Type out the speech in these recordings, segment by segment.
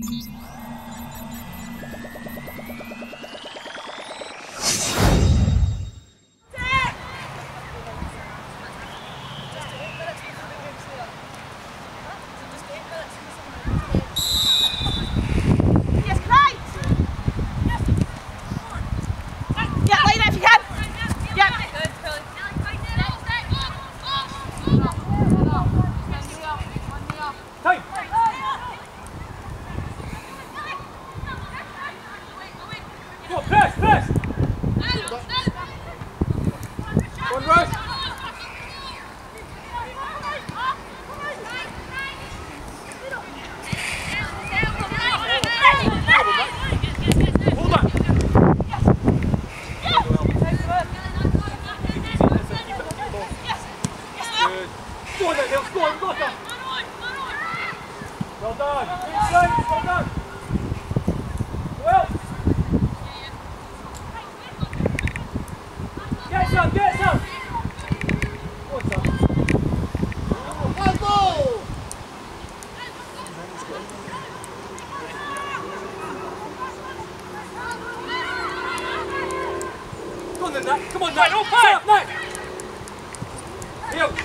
Well done. Well done. Well. Get some, get some. What's up? One ball. Come on then, Nat. Come on, Nat. All pass. Nat. Heel.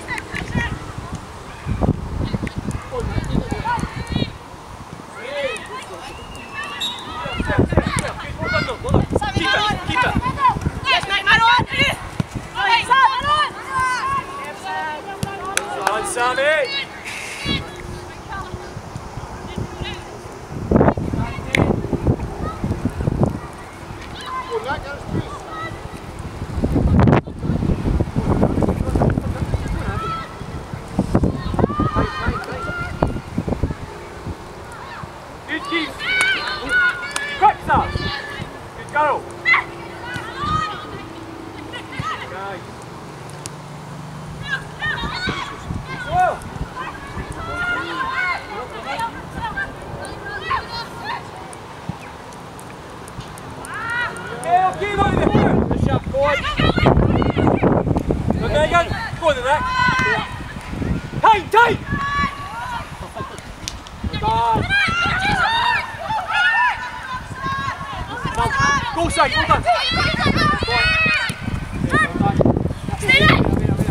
Sammy! Good keep! Quick stop! Good go! Nice! Well. Okay, keep on in there. Good shot, forward. Good, Megan. Go on the neck. Tight, tight. Bad. Go side, go down. Stay there.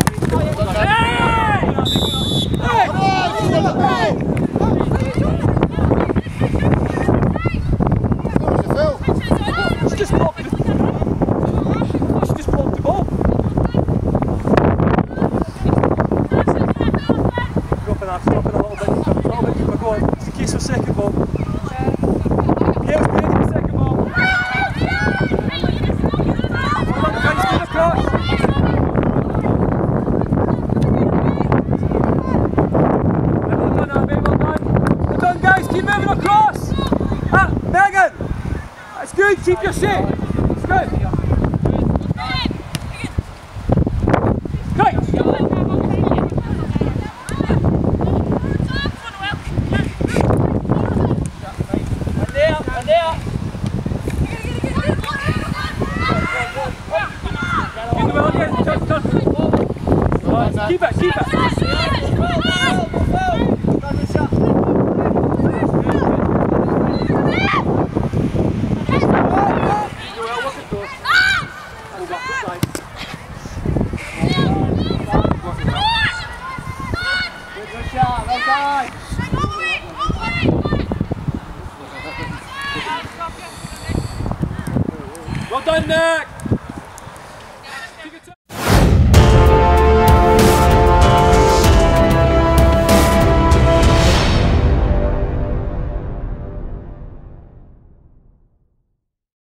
For second ball. Yeah, it's ready for second ball. Get across. Well done, well done, guys. Keep moving across. Ah, Megan. That's good. Keep your shape. It's good. Keep it, keep it. Good shot, well done. Well done, Nick.